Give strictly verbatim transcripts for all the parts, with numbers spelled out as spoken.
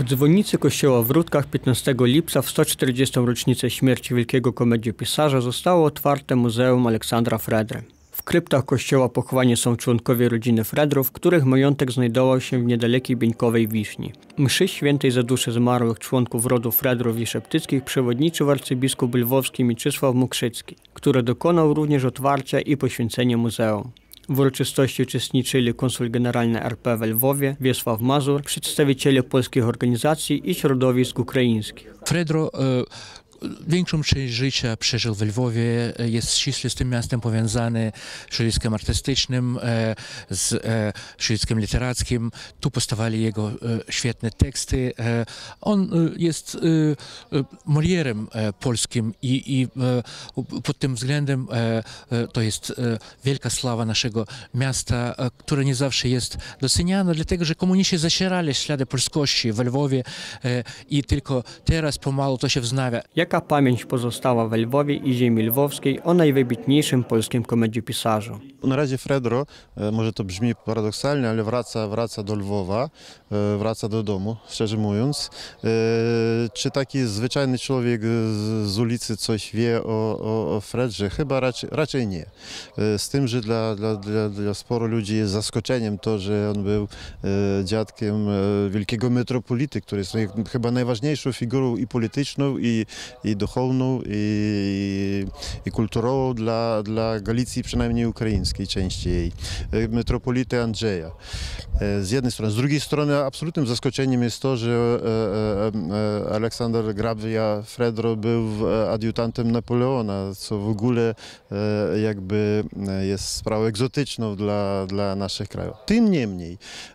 dzwonnicy kościoła w Rudkach piętnastego lipca w sto czterdziestą rocznicę śmierci wielkiego komediopisarza zostało otwarte Muzeum Aleksandra Fredry. W kryptach kościoła pochowani są członkowie rodziny Fredrów, których majątek znajdował się w niedalekiej Bieńkowej Wiśni. Mszy świętej za dusze zmarłych członków rodu Fredrów i Szeptyckich przewodniczył arcybiskup lwowski Mieczysław Mukrzycki, który dokonał również otwarcia i poświęcenia muzeum. W uroczystości uczestniczyli konsul generalny R P w Lwowie Wiesław Mazur, przedstawiciele polskich organizacji i środowisk ukraińskich. Fredro większą część życia przeżył w Lwowie, jest ściśle z tym miastem powiązany, z środowiskiem artystycznym, z środowiskiem literackim. Tu powstawali jego świetne teksty. On jest Molierem polskim i, i pod tym względem to jest wielka sława naszego miasta, która nie zawsze jest doceniana, dlatego że komuniści zacierali ślady polskości w Lwowie i tylko teraz pomału to się wznawia. Jaka pamięć pozostała w Lwowie i ziemi lwowskiej o najwybitniejszym polskim komediopisarzu? Na razie Fredro, może to brzmi paradoksalnie, ale wraca, wraca do Lwowa, wraca do domu, szczerze mówiąc. Czy taki zwyczajny człowiek z ulicy coś wie o, o, o Fredrze? Chyba raczej, raczej nie. Z tym, że dla, dla, dla, dla sporo ludzi jest zaskoczeniem to, że on był dziadkiem wielkiego metropolity, który jest chyba najważniejszą figurą i polityczną, i, i duchowną, i, i kulturową dla, dla Galicji, przynajmniej ukraińskiej części jej. Metropolity Andrzeja. Z jednej strony. Z drugiej strony absolutnym zaskoczeniem jest to, że Aleksander Hrabia Fredro był adiutantem Napoleona, co w ogóle jakby jest sprawą egzotyczną dla, dla naszych krajów. Tym niemniej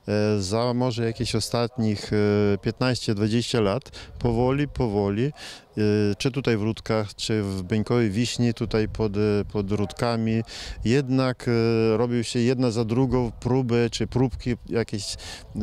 za może jakieś ostatnich piętnaście dwadzieścia lat powoli, powoli czy tutaj w Rudkach, czy w Bieńkowej Wiśni, tutaj pod, pod Rudkami, jednak robią się jedna za drugą próby, czy próbki jakieś e,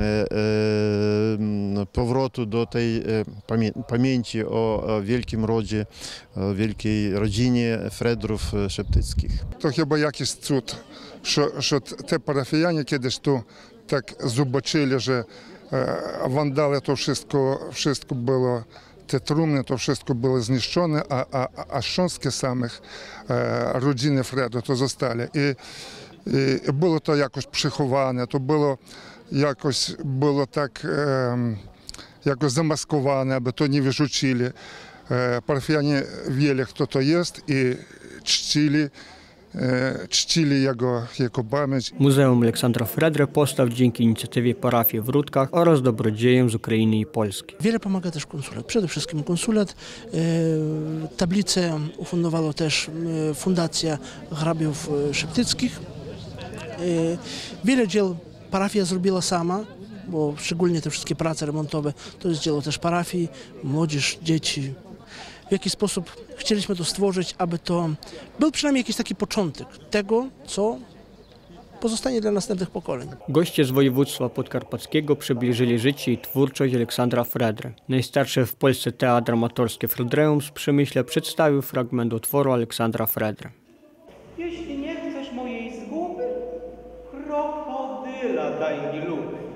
e, powrotu do tej e, pamię pamięci o, o wielkim rodzie, o wielkiej rodzinie Fredrów Szeptyckich. To chyba jakiś cud, że, że te parafianie kiedyś tu tak zobaczyli, że e, wandale to wszystko, wszystko było, te trumny, to wszystko było zniszczone, a, a, a szczątki samych e, rodziny Fredro to zostali. I, i było to jakoś przechowane, to było jakoś było tak e, jakoś zamaskowane, aby to nie wyrzucili. E, parafianie wiedzieli, kto to jest i czcili, e, czcili jego, jego pamięć. Muzeum Aleksandra Fredry powstał dzięki inicjatywie parafii w Rudkach oraz dobrodziejom z Ukrainy i Polski. Wiele pomaga też konsulat, przede wszystkim konsulat. E, tablicę ufundowała też e, Fundacja Hrabiów Szeptyckich. E, wiele dzieł parafia zrobiła sama, bo szczególnie te wszystkie prace remontowe to jest dzieło też parafii, młodzież, dzieci. W jaki sposób chcieliśmy to stworzyć, aby to był przynajmniej jakiś taki początek tego, co pozostanie dla następnych pokoleń. Goście z województwa podkarpackiego przybliżyli życie i twórczość Aleksandra Fredry. Najstarszy w Polsce teatr amatorskie Fredreum z Przemyśla przedstawił fragment utworu Aleksandra Fredry. Jeśli nie chcesz mojej zguby, krokodyla daj mi luby.